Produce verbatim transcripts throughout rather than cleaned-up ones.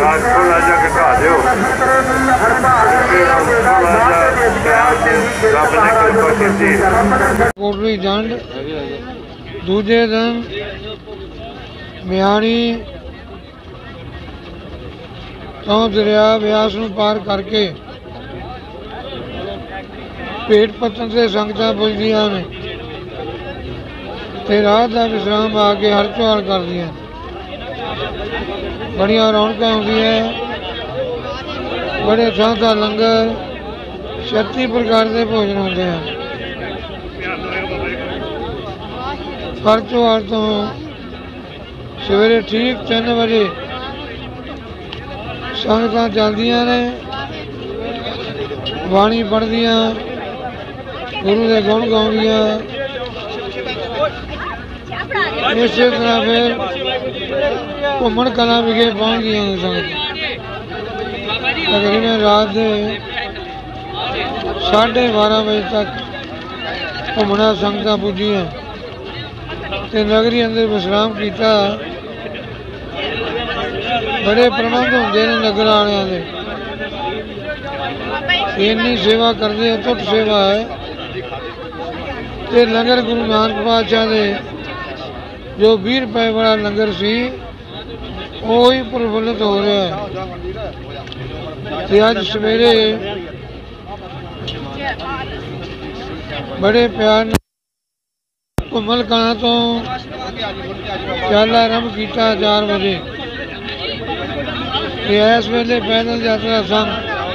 आवाज थोड़ा जा घटा दो। कोटली जंड दूजे दिन मियाणी तो दरिया ब्यास नूं पार करके भेट पत्तन से संगतां पुजदियां ने ते रात दा विश्राम आके हर चौल करदियां। बड़िया रौनकां होंदियां, बड़े थां थां लंगर छत्ती प्रकार के भोजन होंदे हैं। हर चौल तो सवेरे ठीक तीन बजे संगतां चलदियां ने, बाणी पढ़दियां, गुरु के गुण गाउंदियां। इस तरह फिर घूमन कला विखे पहुँचदियां ने संगत। तकरीबन रात के साढ़े बारह बजे तक घूमना संगतां पुजियां ते नगरी अंदर विश्राम किया। बड़े प्रबंध होंदे ने नगर वालियां दे, इन्नी सेवा करते, अतुट सेवा है। ते लंगर गुरु नानक पातशाह दे जो बीस रुपए वाला लंगर सी वही प्रफुल्लित हो रहा है। ते अज सवेरे बड़े प्यार घूमल कलां तो चल आरंभ किया चार बजे। इस वेले पैदल यात्रा संग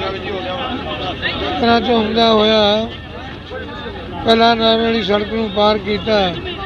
झूमदा होया कला नाम वाली सड़क नूं पार किया।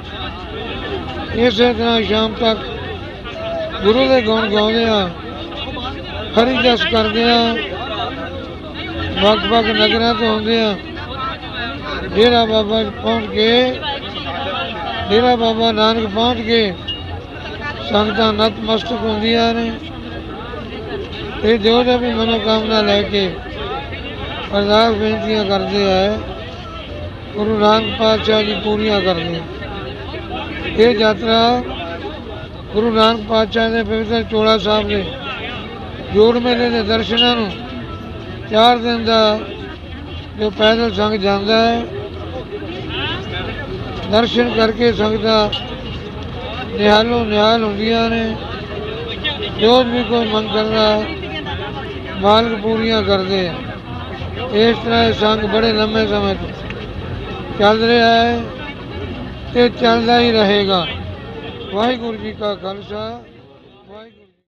इस तरह शाम तक गुरु के गुण गाउंदियां हरि जस करदियां वख-वख नगरां तो आउंदियां डेरा बाबा पहुँच के डेरा बाबा नानक पहुँच के संगतां नतमस्तक होंदियां ने। ये जो जो भी मनोकामना लैके अरदास बेनतियां करते हैं गुरु नानक पातशाह जी पूरियां करते हैं। ये यात्रा गुरु नानक पातशाह के पवित्र चोला साहब के जोड़ मेले के दर्शनों नूं चार दिन का जो पैदल संग जाता है, दर्शन करके संगतां निहालों निहाल होंदियां ने। जो भी कोई मन करता मालिक पूरियां करते हैं। इस तरह संग बड़े लंबे समय तो चल रहा है ते चलता ही रहेगा। वाहिगुरु जी का खालसा वाहिगुरु।